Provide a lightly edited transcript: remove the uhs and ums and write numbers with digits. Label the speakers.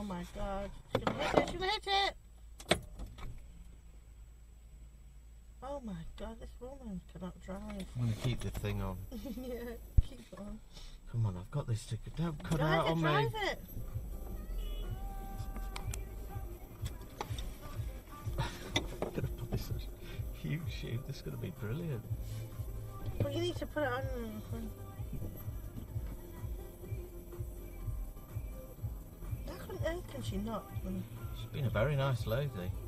Speaker 1: my god. She's gonna hit it, she's gonna hit it! Oh my god, this woman cannot drive.
Speaker 2: I'm going to keep the thing on.
Speaker 1: Yeah, keep it on.
Speaker 2: Come on, I've got this ticket. Don't cut
Speaker 1: Drive
Speaker 2: out
Speaker 1: it,
Speaker 2: on
Speaker 1: drive
Speaker 2: me.
Speaker 1: it!
Speaker 2: I'm going to put this on YouTube. This is going to be brilliant.
Speaker 1: Well, you need to put it on. How on earth can she not?
Speaker 2: She's been a very nice lady.